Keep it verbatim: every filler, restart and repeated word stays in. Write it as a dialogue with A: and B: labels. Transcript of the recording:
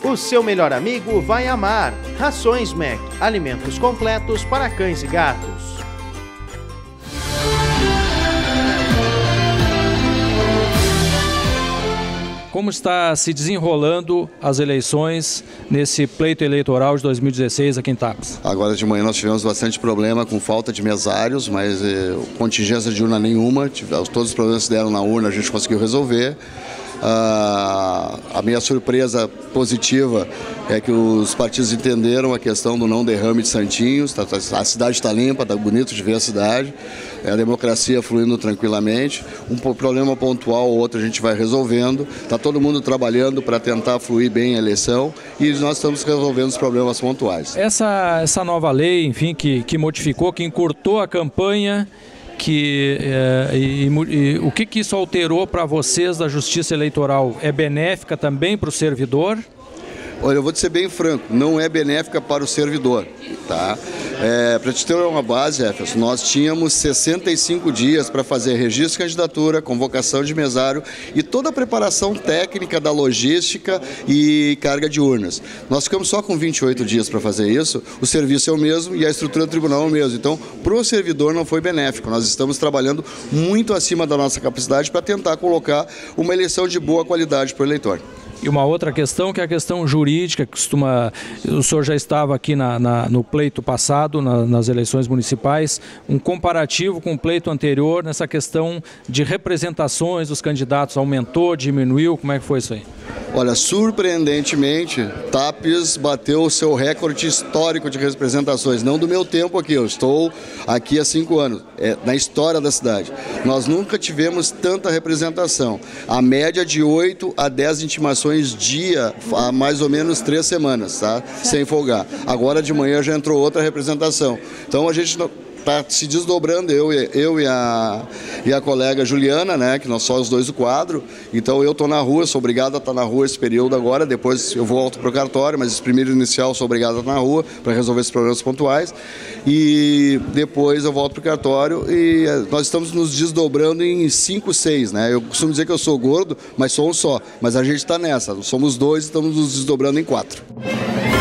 A: O seu melhor amigo vai amar. Rações Mac, alimentos completos para cães e gatos.
B: Como está se desenrolando as eleições nesse pleito eleitoral de dois mil e dezesseis aqui em Tapes?
C: Agora de manhã nós tivemos bastante problema com falta de mesários, mas eh, contingência de urna nenhuma, todos os problemas que deram na urna a gente conseguiu resolver. Ah, a minha surpresa positiva é que os partidos entenderam a questão do não derrame de santinhos, tá, a cidade está limpa, está bonito de ver a cidade, é a democracia fluindo tranquilamente, um problema pontual ou outro a gente vai resolvendo, está todo mundo trabalhando para tentar fluir bem a eleição e nós estamos resolvendo os problemas pontuais.
B: Essa, essa nova lei, enfim, que, que modificou, que encurtou a campanha, que, é, e, e, o que, que isso alterou para vocês da Justiça Eleitoral? É benéfica também para o servidor?
C: Olha, eu vou te ser bem franco, não é benéfica para o servidor, tá? É, para te ter uma base, Jefferson, nós tínhamos sessenta e cinco dias para fazer registro de candidatura, convocação de mesário e toda a preparação técnica da logística e carga de urnas. Nós ficamos só com vinte e oito dias para fazer isso, o serviço é o mesmo e a estrutura do tribunal é o mesmo. Então, para o servidor não foi benéfico, nós estamos trabalhando muito acima da nossa capacidade para tentar colocar uma eleição de boa qualidade para o eleitor.
B: E uma outra questão, que é a questão jurídica, que costuma... O senhor já estava aqui na, na, no pleito passado, na, nas eleições municipais, um comparativo com o pleito anterior, nessa questão de representações dos candidatos, aumentou, diminuiu, como é que foi isso aí?
C: Olha, surpreendentemente, Tapes bateu o seu recorde histórico de representações, não do meu tempo aqui, eu estou aqui há cinco anos, é, na história da cidade. Nós nunca tivemos tanta representação, a média de oito a dez intimações dia há mais ou menos três semanas, tá? Sem folgar. Agora de manhã já entrou outra representação. Então a gente está se desdobrando, eu, eu e, a, e a colega Juliana, né, que nós somos os dois do quadro. Então eu estou na rua, sou obrigado a estar na rua esse período agora, depois eu volto para o cartório, mas esse primeiro inicial sou obrigado a estar na rua para resolver esses problemas pontuais. E depois eu volto para o cartório e nós estamos nos desdobrando em cinco, seis, né? Eu costumo dizer que eu sou gordo, mas sou um só. Mas a gente está nessa, somos dois e estamos nos desdobrando em quatro.